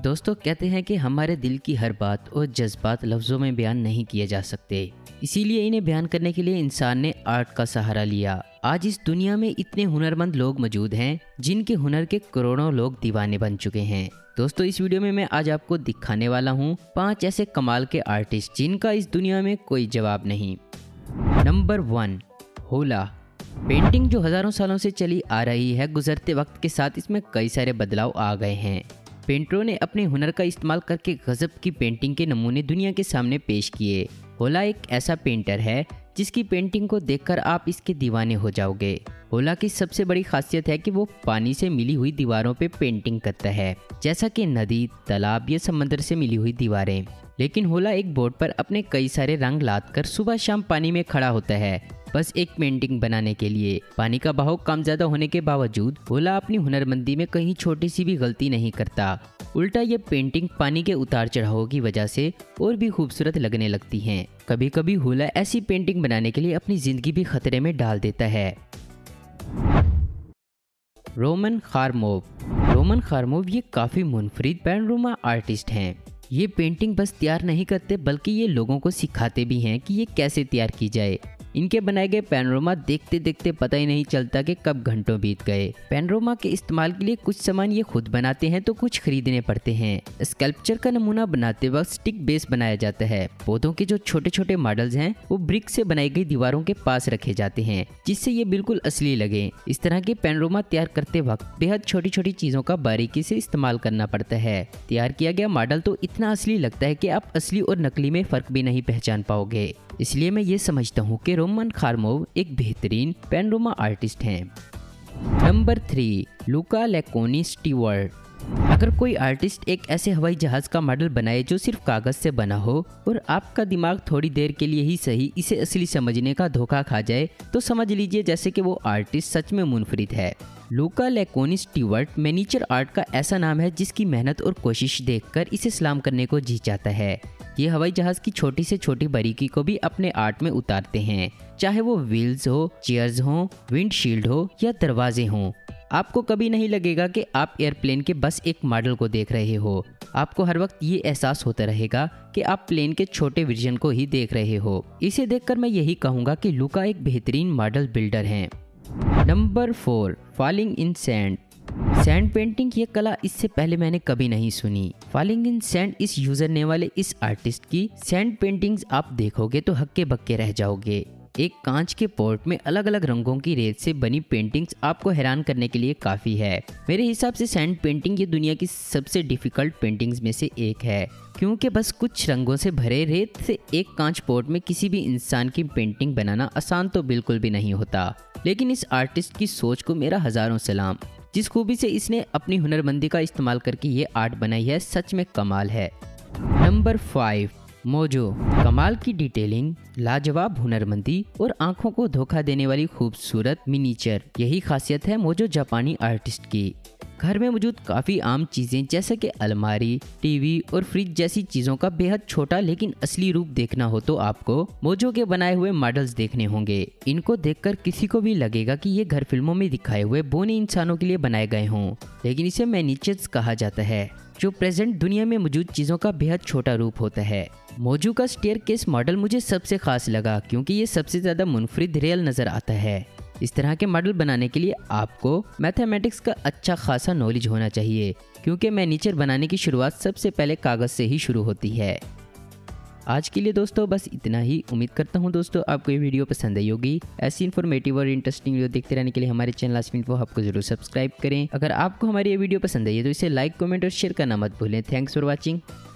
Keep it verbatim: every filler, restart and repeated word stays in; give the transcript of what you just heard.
दोस्तों कहते हैं कि हमारे दिल की हर बात और जज्बात लफ्ज़ों में बयान नहीं किए जा सकते, इसीलिए इन्हें बयान करने के लिए इंसान ने आर्ट का सहारा लिया। आज इस दुनिया में इतने हुनरमंद लोग मौजूद हैं जिनके हुनर के करोड़ों लोग दीवाने बन चुके हैं। दोस्तों इस वीडियो में मैं आज आपको दिखाने वाला हूँ पाँच ऐसे कमाल के आर्टिस्ट जिनका इस दुनिया में कोई जवाब नहीं। नंबर वन, होला। पेंटिंग जो हजारों सालों से चली आ रही है, गुजरते वक्त के साथ इसमें कई सारे बदलाव आ गए हैं। पेंटरों ने अपने हुनर का इस्तेमाल करके गजब की पेंटिंग के नमूने दुनिया के सामने पेश किए। होला एक ऐसा पेंटर है जिसकी पेंटिंग को देखकर आप इसके दीवाने हो जाओगे। होला की सबसे बड़ी खासियत है कि वो पानी से मिली हुई दीवारों पे पेंटिंग करता है, जैसा कि नदी, तालाब या समंदर से मिली हुई दीवारें। लेकिन होला एक बोर्ड पर अपने कई सारे रंग लाद कर सुबह शाम पानी में खड़ा होता है, बस एक पेंटिंग बनाने के लिए। पानी का बहाव कम ज्यादा होने के बावजूद होला अपनी हुनरमंदी में कहीं छोटी सी भी गलती नहीं करता। उल्टा ये पेंटिंग पानी के उतार चढ़ावों की वजह से और भी खूबसूरत लगने लगती हैं। कभी कभी होला ऐसी पेंटिंग बनाने के लिए अपनी जिंदगी भी खतरे में डाल देता है। रोमन खारमोव। रोमन खारमोव ये काफी मुनफरिद पैनोरमा आर्टिस्ट हैं। ये पेंटिंग बस तैयार नहीं करते बल्कि ये लोगों को सिखाते भी हैं कि ये कैसे तैयार की जाए। इनके बनाए गए पैनोरमा देखते देखते पता ही नहीं चलता कि कब घंटों बीत गए। पैनोरमा के इस्तेमाल के लिए कुछ सामान ये खुद बनाते हैं तो कुछ खरीदने पड़ते हैं। स्कल्पचर का नमूना बनाते वक्त स्टिक बेस बनाया जाता है। पौधों के जो छोटे छोटे मॉडल्स हैं वो ब्रिक से बनाई गई दीवारों के पास रखे जाते हैं, जिससे ये बिल्कुल असली लगे। इस तरह के पैनोरमा तैयार करते वक्त बेहद छोटी छोटी चीजों का बारीकी से इस्तेमाल करना पड़ता है। तैयार किया गया मॉडल तो इतना असली लगता है कि आप असली और नकली में फर्क भी नहीं पहचान पाओगे। इसलिए मैं ये समझता हूँ कि रोमन खारमोव एक बेहतरीन पैनोरमा आर्टिस्ट हैं। Number three, Luca Laconi Stewart. अगर कोई आर्टिस्ट एक ऐसे हवाई जहाज का मॉडल बनाए जो सिर्फ कागज से बना हो और आपका दिमाग थोड़ी देर के लिए ही सही इसे असली समझने का धोखा खा जाए, तो समझ लीजिए जैसे कि वो आर्टिस्ट सच में मुनफरिद है। Luca Laconi Stewart miniature art का ऐसा नाम है जिसकी मेहनत और कोशिश देखकर इसे सलाम करने को जी चाहता है। ये हवाई जहाज की छोटी से छोटी बारीकी को भी अपने आर्ट में उतारते हैं, चाहे वो व्हील्स हो, चेयर्स हो, विंडशील्ड हो या दरवाजे हों। आपको कभी नहीं लगेगा कि आप एयरप्लेन के बस एक मॉडल को देख रहे हो। आपको हर वक्त ये एहसास होता रहेगा कि आप प्लेन के छोटे वर्जन को ही देख रहे हो। इसे देखकर मैं यही कहूँगा कि लुका एक बेहतरीन मॉडल बिल्डर हैं। Number four, falling in sand. Sand painting ये कला इससे पहले मैंने कभी नहीं सुनी। फॉलिंग इन सैंड इस यूजर ने वाले इस आर्टिस्ट की सैंड पेंटिंग्स आप देखोगे तो हक्के बक्के रह जाओगे। एक कांच के पॉट में अलग अलग रंगों की रेत से बनी पेंटिंग्स आपको हैरान करने के लिए काफ़ी है। मेरे हिसाब से सैंड पेंटिंग ये दुनिया की सबसे डिफिकल्ट पेंटिंग्स में से एक है, क्योंकि बस कुछ रंगों से भरे रेत से एक कांच पॉट में किसी भी इंसान की पेंटिंग बनाना आसान तो बिल्कुल भी नहीं होता। लेकिन इस आर्टिस्ट की सोच को मेरा हजारों सलाम। जिस खूबी से इसने अपनी हुनरमंदी का इस्तेमाल करके ये आर्ट बनाई है, सच में कमाल है। Number five, Mojo. कमाल की डिटेलिंग, लाजवाब हुनरमंदी और आंखों को धोखा देने वाली खूबसूरत मिनीचर, यही खासियत है मोजो जापानी आर्टिस्ट की। घर में मौजूद काफ़ी आम चीज़ें जैसे कि अलमारी, टीवी और फ्रिज जैसी चीज़ों का बेहद छोटा लेकिन असली रूप देखना हो तो आपको मोजो के बनाए हुए मॉडल्स देखने होंगे। इनको देखकर किसी को भी लगेगा कि ये घर फिल्मों में दिखाए हुए बोने इंसानों के लिए बनाए गए हों, लेकिन इसे मिनीचर्स कहा जाता है, जो प्रेजेंट दुनिया में मौजूद चीज़ों का बेहद छोटा रूप होता है। मोजो का स्टेयरकेस मॉडल मुझे सबसे खास लगा क्योंकि ये सबसे ज़्यादा मुनफरिद रियल नज़र आता है। इस तरह के मॉडल बनाने के लिए आपको मैथमेटिक्स का अच्छा खासा नॉलेज होना चाहिए, क्योंकि मिनीचर बनाने की शुरुआत सबसे पहले कागज़ से ही शुरू होती है। आज के लिए दोस्तों बस इतना ही। उम्मीद करता हूँ दोस्तों आपको ये वीडियो पसंद आई होगी। ऐसी इन्फॉर्मेटिव और इंटरेस्टिंग वीडियो देखते रहने के लिए हमारे चैनल आस्क इन्फो हब को जरूर सब्सक्राइब करें। अगर आपको हमारी ये वीडियो पसंद आई है तो इसे लाइक, कमेंट और शेयर करना मत भूलें। Thanks for watching.